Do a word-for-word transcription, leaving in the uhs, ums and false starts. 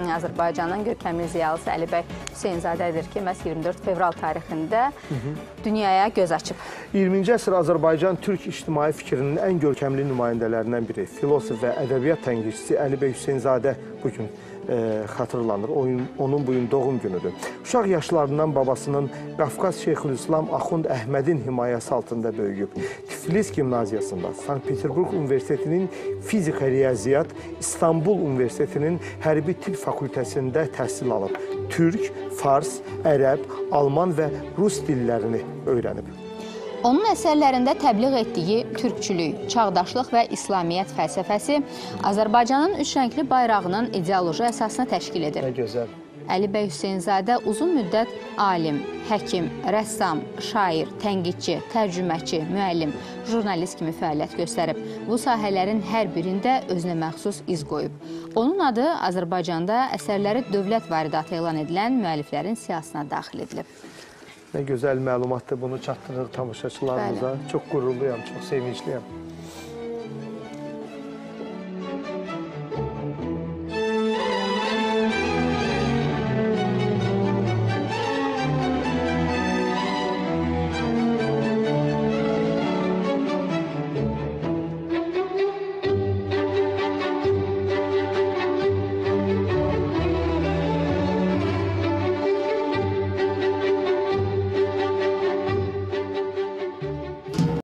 Azərbaycanın görkəmli ziyalısı Əlibəy Hüseynzadədir ki, məhz iyirmi dörd fevral tarixində dünyaya göz açıb. iyirminci əsr Azərbaycan türk ictimai fikrinin ən görkəmli nümayəndələrindən biri, filosof və ədəbiyyat tənqidçisi Əlibəy Hüseynzadə bugün e, xatırlanır. Oyun, onun bugün doğum günüdür. Uşaq yaşlarından babasının Qafqaz Şeyxülislam Axund Əhmədin himayəsi altında böyüyüb. Tiflis Gimnaziyasında, Sankt-Peterburg Universitetinin Fizika Riyaziyyat, İstanbul Universitetinin Hərbi Tibb Fakültəsində təhsil alıb. Türk, Fars, Ərəb, Alman və Rus dillərini öyrənib. Onun əsərlərində təbliğ etdiyi türkçülük, çağdaşlıq və İslamiyyət fəlsəfəsi Azərbaycanın üç rəngli bayrağının ideoloji əsasını təşkil edir. Nə gözəl. Əlibəy Hüseynzadə uzun müddət alim, həkim, rəssam, şair, tənqidçi, tərcüməçi, müəllim, jurnalist kimi fəaliyyət göstərib. Bu sahələrin hər birində özünə məxsus iz qoyub. Onun adı Azərbaycanda əsərləri dövlət varidatı elan edilən müəlliflərin siyahısına daxil edilib. Nə gözəl məlumatdır, bunu çatdırır tamaşaçılarımıza. Çox qürurluyam, çox sevincliyəm.